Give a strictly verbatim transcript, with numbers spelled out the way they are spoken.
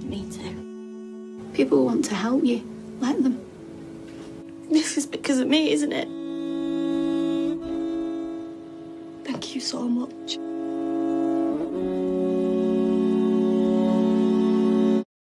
me too. People want to help you. Let them. This is because of me, isn't it? Thank you so much.